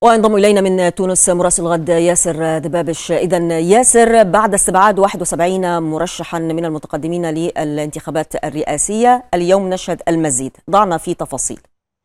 وينضم إلينا من تونس مراسل الغد ياسر دبابش. إذن ياسر، بعد استبعاد 71 مرشحا من المتقدمين للانتخابات الرئاسية، اليوم نشهد المزيد، ضعنا في تفاصيل.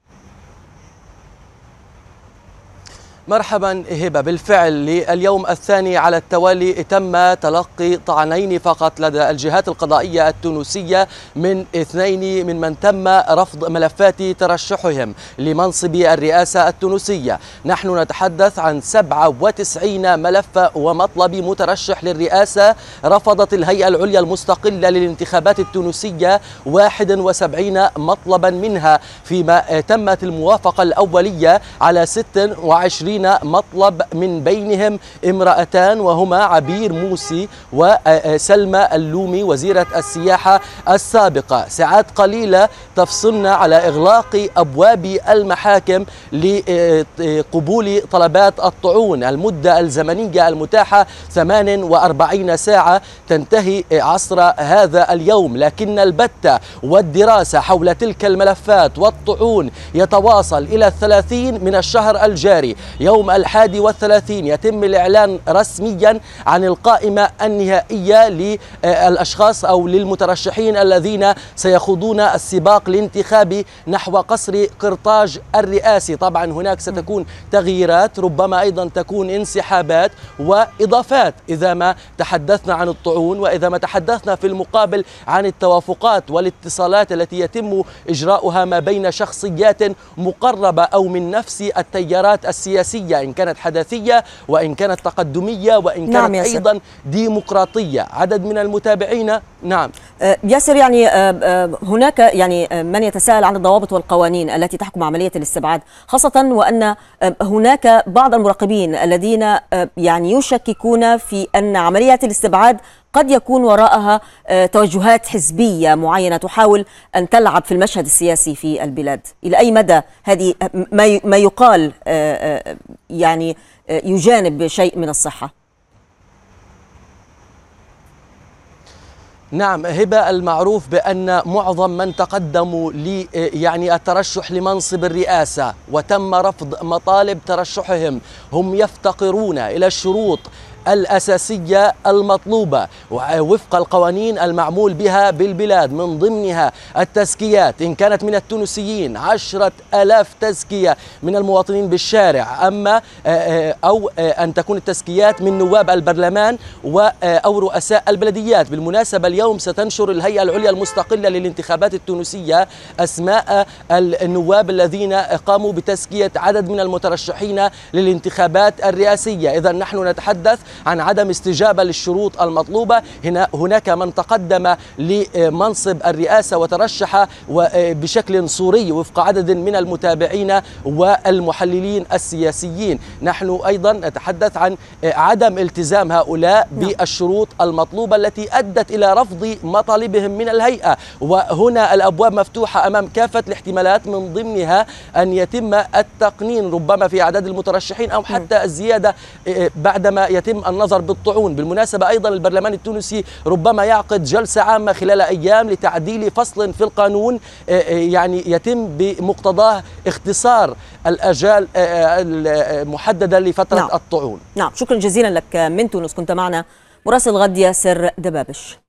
مرحبا هبة، بالفعل لليوم الثاني على التوالي تم تلقي طعنين فقط لدى الجهات القضائية التونسية من اثنين من تم رفض ملفات ترشحهم لمنصب الرئاسة التونسية. نحن نتحدث عن 97 ملف ومطلب مترشح للرئاسة رفضت الهيئة العليا المستقلة للانتخابات التونسية 71 مطلبا منها، فيما تمت الموافقة الأولية على 26 مطلب، من بينهم امرأتان وهما عبير موسي وسلمى اللومي وزيرة السياحة السابقة. ساعات قليلة تفصلنا على إغلاق أبواب المحاكم لقبول طلبات الطعون. المدة الزمنية المتاحة 48 ساعة تنتهي عصر هذا اليوم، لكن البتة والدراسة حول تلك الملفات والطعون يتواصل إلى 30 من الشهر الجاري. يوم 31 يتم الإعلان رسميا عن القائمة النهائية للأشخاص أو للمترشحين الذين سيخوضون السباق الانتخابي نحو قصر قرطاج الرئاسي. طبعا هناك ستكون تغييرات، ربما أيضا تكون انسحابات وإضافات إذا ما تحدثنا عن الطعون، وإذا ما تحدثنا في المقابل عن التوافقات والاتصالات التي يتم إجراؤها ما بين شخصيات مقربة أو من نفس التيارات السياسية، إن كانت حداثية وإن كانت تقدمية وإن كانت أيضا ديمقراطية. عدد من المتابعين. نعم ياسر، يعني هناك من يتساءل عن الضوابط والقوانين التي تحكم عملية الاستبعاد، خاصة وأن هناك بعض المراقبين الذين يشككون في أن عملية الاستبعاد قد يكون وراءها توجهات حزبية معينة تحاول أن تلعب في المشهد السياسي في البلاد. إلى أي مدى هذه ما يقال يجانب شيء من الصحة؟ نعم هبة، المعروف بأن معظم من تقدموا الترشح لمنصب الرئاسة وتم رفض مطالب ترشحهم هم يفتقرون إلى الشروط الأساسية المطلوبة وفق القوانين المعمول بها بالبلاد، من ضمنها التزكيات. إن كانت من التونسيين 10,000 تزكية من المواطنين بالشارع، أو أن تكون التزكيات من نواب البرلمان أو رؤساء البلديات. بالمناسبة اليوم ستنشر الهيئة العليا المستقلة للانتخابات التونسية أسماء النواب الذين قاموا بتزكية عدد من المترشحين للانتخابات الرئاسية. إذا نحن نتحدث عن عدم استجابة للشروط المطلوبة. هناك من تقدم لمنصب الرئاسة وترشح بشكل صوري وفق عدد من المتابعين والمحللين السياسيين. نحن أيضا نتحدث عن عدم التزام هؤلاء بالشروط المطلوبة التي أدت إلى رفض مطالبهم من الهيئة. وهنا الأبواب مفتوحة أمام كافة الاحتمالات، من ضمنها أن يتم التقنين ربما في أعداد المترشحين أو حتى الزيادة بعدما يتم النظر بالطعون. بالمناسبة أيضا البرلمان التونسي ربما يعقد جلسة عامة خلال أيام لتعديل فصل في القانون يتم بمقتضاه اختصار الأجال المحددة لفترة الطعون. نعم، شكرا جزيلا لك من تونس، كنت معنا مراسل الغد ياسر دبابش.